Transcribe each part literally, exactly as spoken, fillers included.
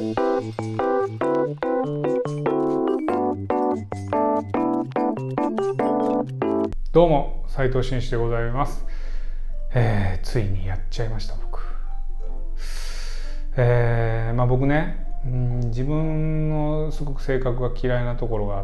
どうも斉藤真一でございます、えー、ついにやっちゃいました僕、えー、まあ僕ね、うん、自分のすごく性格が嫌いなところがあって、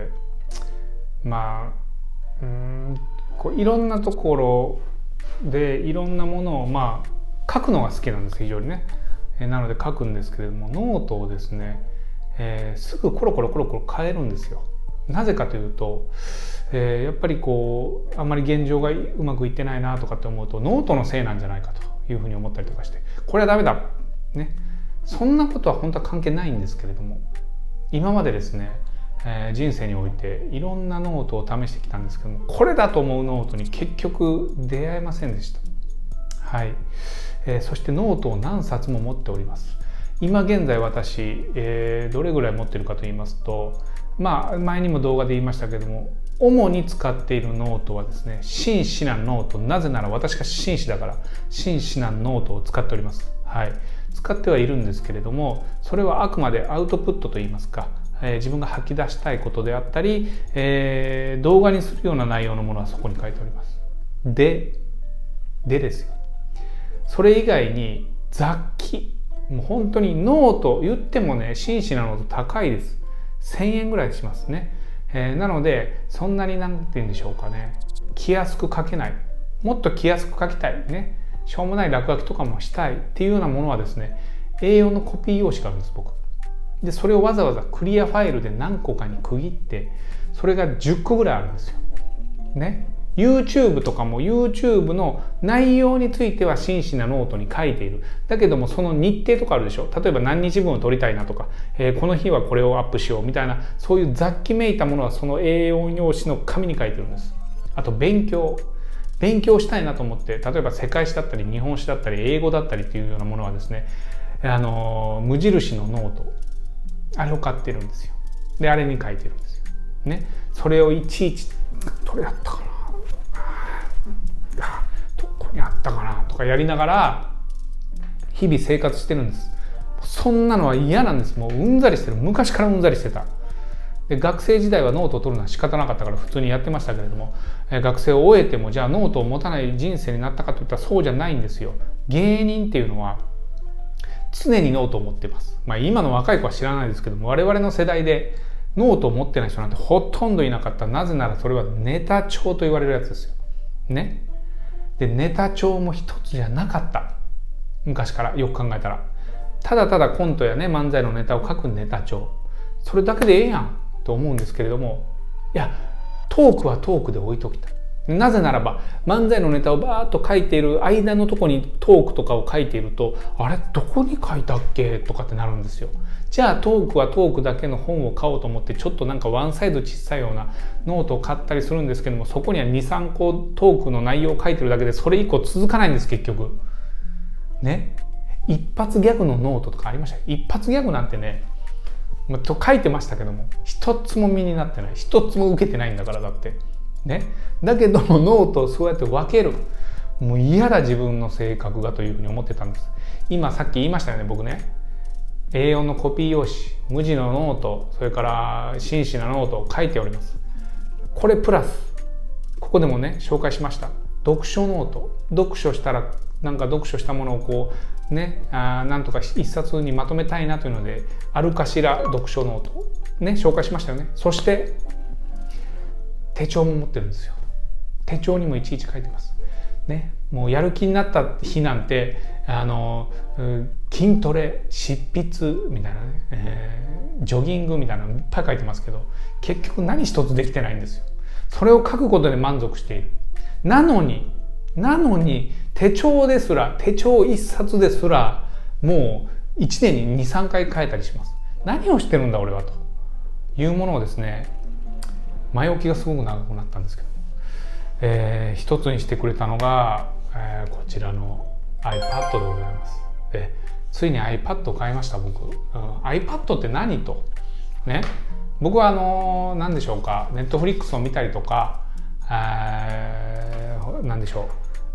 まあうんこういろんなところでいろんなものをまあ書くのが好きなんです非常にね、えー、なので書くんですけれども、ノートをですね、えー、すぐコロコロコロコロ変えるんですよ。なぜかというと、えー、やっぱりこうあんまり現状がうまくいってないなとかって思うと、ノートのせいなんじゃないかというふうに思ったりとかして、これはダメだね、そんなことは本当は関係ないんですけれども、今までですね、えー、人生においていろんなノートを試してきたんですけども、これだと思うノートに結局出会えませんでした。はい、えー、そしてノートを何冊も持っております。今現在私、えー、どれぐらい持ってるかと言いますと、まあ前にも動画で言いましたけども、主に使っているノートはですね、真摯なノート。なぜなら私が真摯だから真摯なノートを使っております。はい、使ってはいるんですけれども、それはあくまでアウトプットといいますか、えー、自分が吐き出したいことであったり、えー、動画にするような内容のものはそこに書いております。で、でですよ。それ以外に雑記、もう本当にノート、言ってもね、真摯なノート高いです。せんえんぐらいしますね。えー、なのでそんなに何て言うんでしょうかね、気安く書けない、もっと気安く書きたいね、しょうもない落書きとかもしたいっていうようなものはですね、エーよん のコピー用紙があるんです僕で。それをわざわざクリアファイルで何個かに区切って、それがじゅっこぐらいあるんですよね。YouTube とかも YouTube の内容については真摯なノートに書いている。だけどもその日程とかあるでしょ。例えば何日分を撮りたいなとか、えー、この日はこれをアップしようみたいな、そういう雑記めいたものはその エーよん 用紙の紙に書いてるんです。あと勉強。勉強したいなと思って、例えば世界史だったり日本史だったり英語だったりっていうようなものはですね、あのー、無印のノート。あれを買ってるんですよ。で、あれに書いてるんですよ。ね。それをいちいち、どれだったかな、どこにあったかなとかやりながら日々生活してるんです。そんなのは嫌なんです。もううんざりしてる。昔からうんざりしてた。で、学生時代はノートを取るのは仕方なかったから普通にやってましたけれども、え学生を終えてもじゃあノートを持たない人生になったかといったらそうじゃないんですよ。芸人っていうのは常にノートを持ってます。まあ今の若い子は知らないですけども、我々の世代でノートを持ってない人なんてほとんどいなかった。なぜならそれはネタ帳と言われるやつですよ。ね。で、ネタ帳も一つじゃなかった。昔からよく考えたら。ただただコントやね、漫才のネタを書くネタ帳。それだけでええやんと思うんですけれども、いや、トークはトークで置いときたい。なぜならば、漫才のネタをバーッと書いている間のとこにトークとかを書いていると、あれどこに書いたっけとかってなるんですよ。じゃあトークはトークだけの本を買おうと思って、ちょっとなんかワンサイズ小さいようなノートを買ったりするんですけども、そこにはに、さんこトークの内容を書いてるだけで、それ以降続かないんです結局。ね。一発ギャグのノートとかありました。一発ギャグなんてね、と書いてましたけども、一つも身になってない。一つも受けてないんだから、だって。ね。だけどもノートをそうやって分ける。もう嫌だ自分の性格がというふうに思ってたんです。今さっき言いましたよね、僕ね。エーよん のコピー用紙、無地のノート、それから真摯なノートを書いております。これプラス、ここでもね、紹介しました。読書ノート。読書したら、なんか読書したものをこう、ね、あなんとか一冊にまとめたいなというので、あるかしら読書ノート。ね、紹介しましたよね。そして、手帳も持ってるんですよ。手帳にもいちいち書いてます。ね、もうやる気になった日なんて、あの筋トレ、執筆みたいなね、えー、ジョギングみたいなのいっぱい書いてますけど、結局何一つできてないんですよ。それを書くことで満足している。なのに、なのに手帳ですら、手帳一冊ですら、もういちねんにに、さんかい変えたりします。何をしてるんだ俺はというものをですね、前置きがすごく長くなったんですけど、えー、一つにしてくれたのが、えー、こちらの iPad でございます。で、ついに iPad を買いました僕、うん、iPad って何とね、僕はあのー、何でしょうか、Netflix を見たりとか、えー、何でしょう、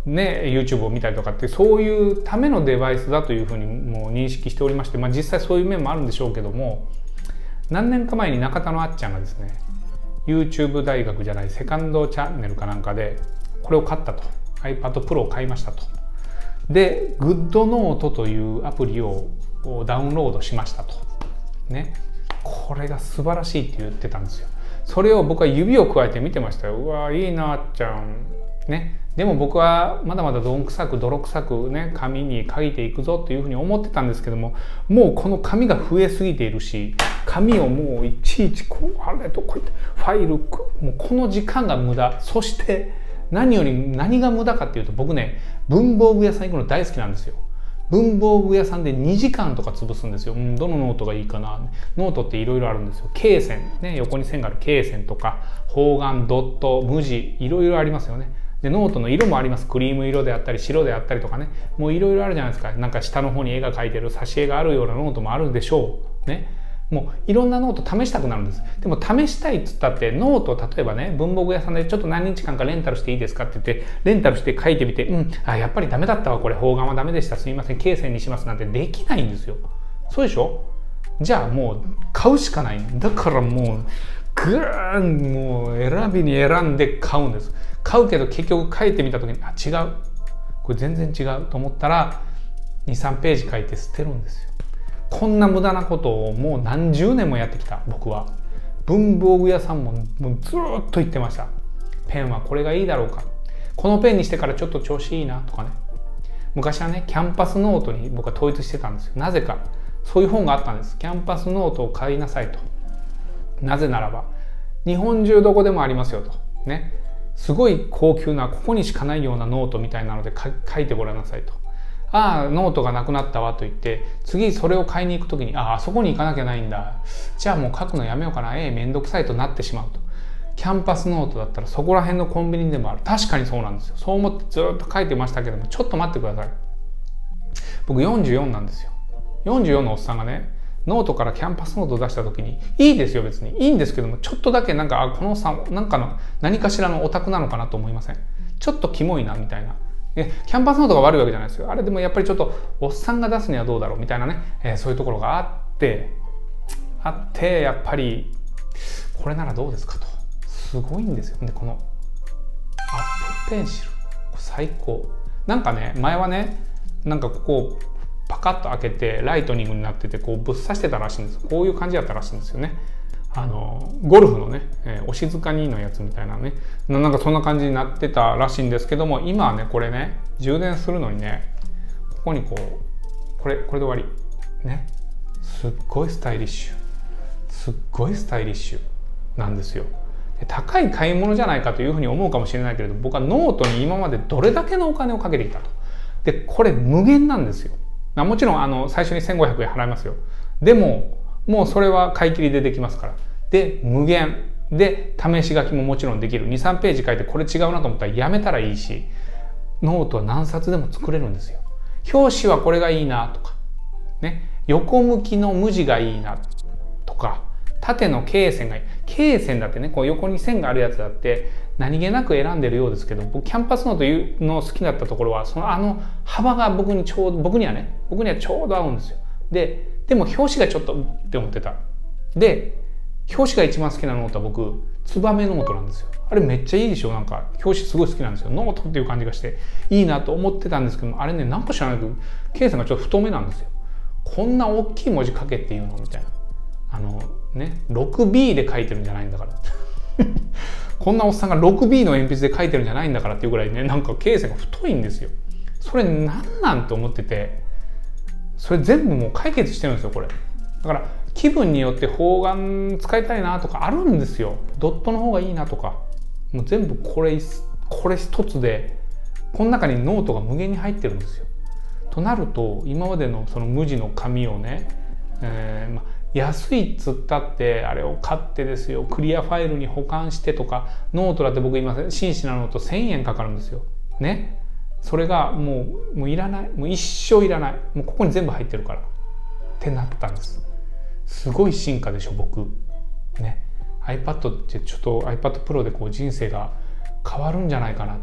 ね、YouTube を見たりとかってそういうためのデバイスだというふうにもう認識しておりまして、まあ、実際そういう面もあるんでしょうけども、何年か前に中田のあっちゃんがですね YouTube 大学じゃないセカンドチャンネルかなんかでこれを買ったと iPad Pro を買いましたと。で GoodNote というアプリをダウンロードしましたとね、これが素晴らしいって言ってたんですよ。それを僕は指を加えて見てましたよ。うわいいなあっちゃんね。でも僕はまだまだどんくさく泥臭くね紙に書いていくぞというふうに思ってたんですけども、もうこの紙が増えすぎているし、紙をもういちいちこうあれとこうやってファイル、もうこの時間が無駄。そして何より何が無駄かっていうと、僕ね文房具屋さん行くの大好きなんですよ。文房具屋さんでにじかんとか潰すんですよ。うん、どのノートがいいかな。ノートっていろいろあるんですよ。罫線ね、横に線がある罫線とか方眼、ドット、無地、いろいろありますよね。でノートの色もあります。クリーム色であったり白であったりとかね、もういろいろあるじゃないですか。なんか下の方に絵が描いてる挿絵があるようなノートもあるでしょうね。もういろんなノート試したくなるんです。でも試したいっつったってノートを例えばね文房具屋さんでちょっと何日間かレンタルしていいですかって言ってレンタルして書いてみて、うんあやっぱりダメだったわ、これ方眼はダメでした、すいません罫線にしますなんてできないんですよ。そうでしょ。じゃあもう買うしかない。だからもうぐーんもう選びに選んで買うんです。買うけど結局書いてみた時にあ違う、これ全然違うと思ったらにさんページ書いて捨てるんですよ。こんな無駄なことをもう何十年もやってきた僕は。文房具屋さんももうずーっと言ってました。ペンはこれがいいだろうか、このペンにしてからちょっと調子いいなとかね。昔はねキャンパスノートに僕は統一してたんですよ。なぜかそういう本があったんです。キャンパスノートを買いなさいと。なぜならば日本中どこでもありますよとね。すごい高級なここにしかないようなノートみたいなので書いてごらんなさいと。ああノートがなくなったわと言って次それを買いに行く時にああそこに行かなきゃないんだ、じゃあもう書くのやめようかな、ええめんどくさいとなってしまうと。キャンパスノートだったらそこら辺のコンビニでもある。確かにそうなんですよ。そう思ってずっと書いてましたけども、ちょっと待ってください。僕よんじゅうよんなんですよ。よんじゅうよんのおっさんがねノートからキャンパスノートを出した時にいいですよ、別にいいんですけども、ちょっとだけなんかあこのおっさんなんかの何かしらのオタクなのかなと思いません？ちょっとキモいなみたいな。キャンパスノートが悪いわけじゃないですよ。あれでもやっぱりちょっとおっさんが出すにはどうだろうみたいなね、えー、そういうところがあってあってやっぱりこれならどうですかと。すごいんですよ。でこのアップルペンシル最高。なんかね前はねなんかここをパカッと開けてライトニングになっててこうぶっ刺してたらしいんです。こういう感じだったらしいんですよね。あのゴルフのね、えー、お静かにのやつみたいなね、なんかそんな感じになってたらしいんですけども、今はねこれね充電するのにねここにこうこれこれで終わりね。すっごいスタイリッシュすっごいスタイリッシュなんですよ。で高い買い物じゃないかというふうに思うかもしれないけれど、僕はノートに今までどれだけのお金をかけてきたと。でこれ無限なんですよ。もちろんあの最初にせんごひゃくえん払いますよ。でももうそれは買い切りでできますから。で無限で試し書きももちろんできる。にさんページ書いてこれ違うなと思ったらやめたらいいし、ノートは何冊でも作れるんですよ。表紙はこれがいいなとかね、横向きの無地がいいなとか、縦の罫線がいい。罫線だってねこう横に線があるやつだって何気なく選んでるようですけど、僕キャンパスノートいうの好きだったところはそのあの幅が僕にちょうど僕にはね僕にはちょうど合うんですよ。ででも表紙がちょっとって思ってた。で表紙が一番好きなノートは僕ツバメノートなんですよ。あれめっちゃいいでしょ。なんか表紙すごい好きなんですよ。ノートっていう感じがしていいなと思ってたんですけども、あれねなんか知らないけど罫線がちょっと太めなんですよ。こんな大きい文字書けっていうのみたいな。あのね ろくビー で書いてるんじゃないんだからこんなおっさんが ろくビー の鉛筆で書いてるんじゃないんだからっていうぐらいねなんか罫線が太いんですよ。それなんなんて思ってて、それ全部もう解決してるんですよこれ。だから気分によって方眼使いたいなとかあるんですよ。ドットの方がいいなとか、もう全部これこれ一つでこの中にノートが無限に入ってるんですよ。となると今までのその無地の紙をね、えーま、安いっつったってあれを買ってですよクリアファイルに保管してとか、ノートだって僕今真摯なノートせんえんかかるんですよね。それがもう、もういらない、もう一生いらない、もうここに全部入ってるからってなったんです。すごい進化でしょ僕ね。 iPad ってちょっと iPad Pro でこう人生が変わるんじゃないかなという。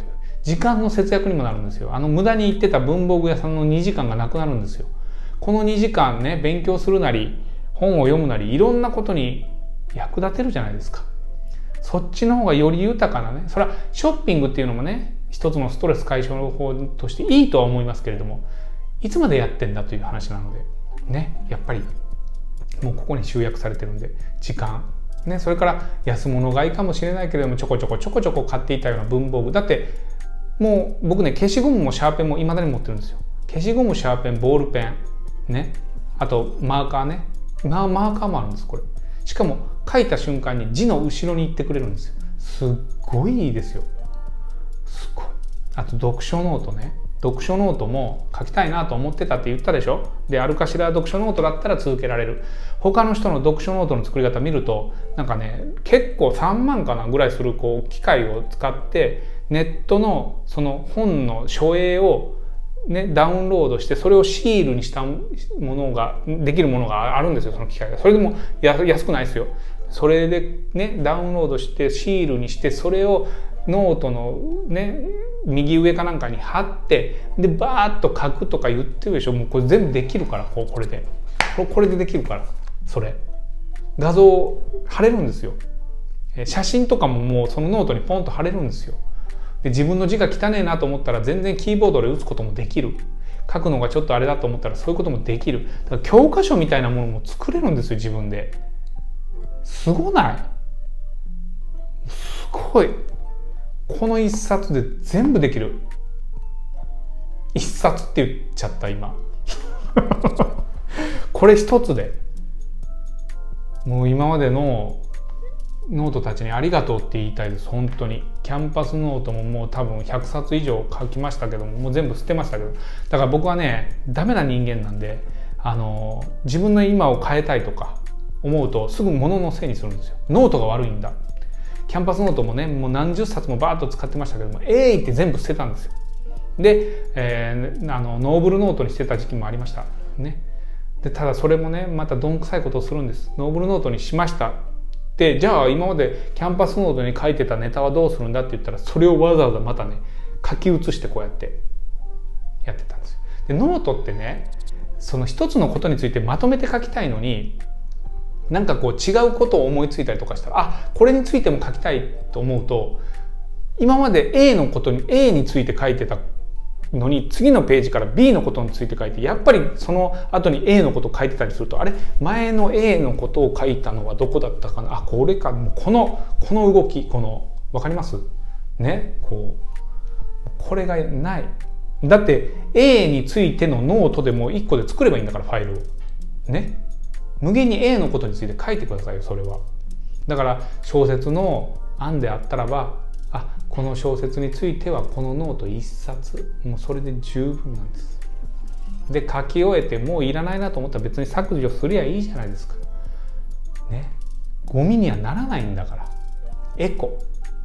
時間の節約にもなるんですよ。あの無駄に行ってた文房具屋さんのにじかんがなくなるんですよ。このにじかんね、勉強するなり本を読むなりいろんなことに役立てるじゃないですか。そっちの方がより豊かなね、それはショッピングっていうのもね、一つのストレス解消法としていいとは思いますけれども、いつまでやってんだという話なのでね、やっぱりもうここに集約されてるんで、時間ね、それから安物買いかもしれないけれども、ちょこちょこちょこちょこ買っていたような文房具だって、もう僕ね、消しゴムもシャーペンも未だに持ってるんですよ。消しゴム、シャーペン、ボールペンね、あとマーカーね、まあマーカーもあるんです。これしかも書いた瞬間に字の後ろに行ってくれるんですよ。すっごいいいですよ。すごい。あと読書ノートね、読書ノートも書きたいなと思ってたって言ったでしょ。で、あるかしら読書ノートだったら続けられる。他の人の読書ノートの作り方見ると、なんかね、結構さんまんかなぐらいするこう機械を使ってネットのその本の書影をね、ダウンロードして、それをシールにしたものができるものがあるんですよ、その機械が。それでも安くないですよ。それでね、ダウンロードしてシールにして、それをノートのね、右上かなんかに貼って、でバーッと書くとか言ってるでしょ。もうこれ全部できるから、こうこれでこれでできるから、それ画像貼れるんですよ。写真とかももうそのノートにポンと貼れるんですよ。で、自分の字が汚ねえなと思ったら全然キーボードで打つこともできる。書くのがちょっとあれだと思ったらそういうこともできる。だから教科書みたいなものも作れるんですよ、自分で。すごない？すごい。この一冊で全部できる。一冊って言っちゃった今。これ一つでもう今までのノートたちにありがとうって言いたいです。本当に。キャンパスノートももう多分ひゃくさつ以上書きましたけども、もう全部捨てましたけど、だから僕はね、ダメな人間なんで、あの自分の今を変えたいとか思うとすぐ物のせいにするんですよ。ノートが悪いんだ。キャンパスノートもね、もう何十冊もバーッと使ってましたけども、えいって全部捨てたんですよ。で、えー、あのノーブルノートにしてた時期もありましたね。で、ただそれもね、またどんくさいことをするんです。ノーブルノートにしました。で、じゃあ今までキャンパスノートに書いてたネタはどうするんだって言ったら、それをわざわざまたね、書き写してこうやってやってたんですよ。で、ノートってね、その一つのことについてまとめて書きたいのに、なんかこう違うことを思いついたりとかしたら、あ、これについても書きたいと思うと、今まで A のことに A について書いてたのに、次のページから B のことについて書いて、やっぱりその後に A のことを書いてたりすると、あれ、前の A のことを書いたのはどこだったかな、あ、これか、もうこのこの動き、このわかりますね、こうこれがない。だって A についてのノートでもいっこで作ればいいんだから、ファイルをね、無限に A のことについて書いてくださいよ。それはだから小説の案であったらば、あ、この小説についてはこのノート一冊、もうそれで十分なんです。で、書き終えてもういらないなと思ったら別に削除すりゃいいじゃないですかね。ゴミにはならないんだから。エコ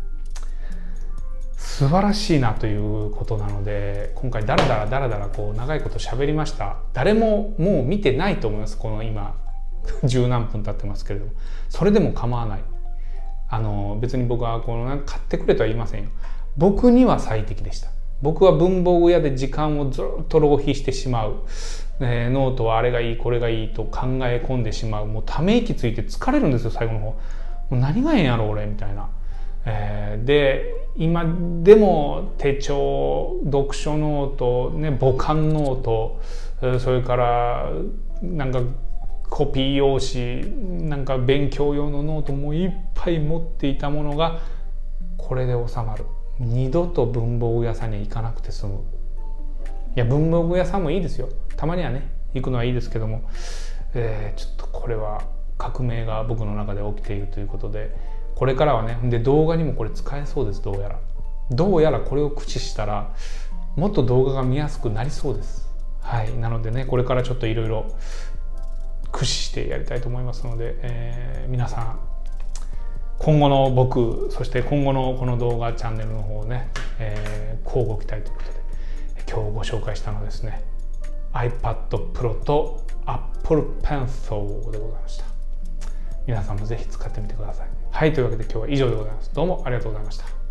素晴らしいなということなので、今回ダラダラダラダラこう長いこと喋りました。誰ももう見てないと思います。この今十何分経ってますけれども、それでも構わない。あの別に僕はこの買ってくれとは言いませんよ。僕には最適でした。僕は文房具屋で時間をずっと浪費してしまう、えー、ノートはあれがいいこれがいいと考え込んでしまう。もうため息ついて疲れるんですよ、最後の方。もう何がええんやろ俺みたいな、えー、で今でも手帳、読書ノート、ね、母艦ノート、それからなんかコピー用紙、なんか勉強用のノートもいっぱい持っていたものがこれで収まる。二度と文房具屋さんに行かなくて済む。いや、文房具屋さんもいいですよ。たまにはね行くのはいいですけども、えー、ちょっとこれは革命が僕の中で起きているということで、これからはね、で動画にもこれ使えそうです。どうやらどうやらこれを駆使したらもっと動画が見やすくなりそうです。はい、なのでね、これからちょっといろいろ駆使してやりたいと思いますので、えー、皆さん今後の僕、そして今後のこの動画チャンネルの方をね、えー、乞うご期待ということで、今日ご紹介したのはですね、 iPad Pro と Apple Pencil でございました。皆さんもぜひ使ってみてください。はい、というわけで今日は以上でございます。どうもありがとうございました。